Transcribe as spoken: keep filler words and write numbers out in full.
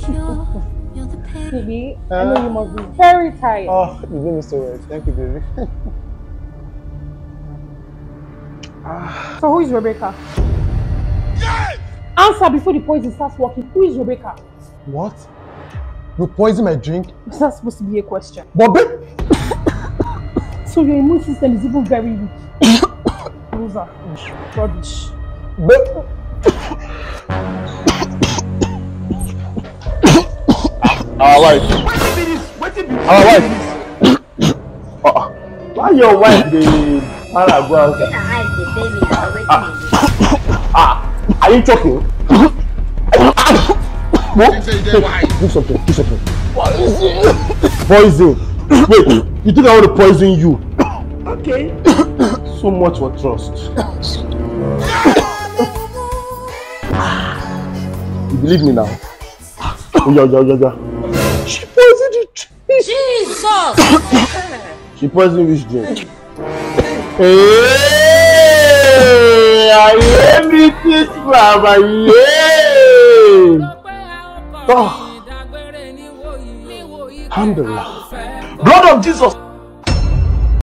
Baby, uh, I know you must be very tired. Oh, you did me so well. Thank you, baby. So who is Rebecca? Yes! Answer before the poison starts working. Who is Rebecca? What? You poison my drink? It's not supposed to be a question. But babe! So your immune system is even very weak. Loser. Rubbish. Babe! Our wife. Our wife. Uh, why your wife the paragraph? Ah. ah, are you choking? What? Do something. Do something. Poison. Poison. Wait. You think I want to poison you? Okay. So much for trust. You believe me now? Oh, yeah, yeah, yeah, yeah. She poisoned it. Jesus! She poisoned which drink? Hey! I am it, this Baba. Yeah! Oh! Alhamdulillah. Blood of Jesus!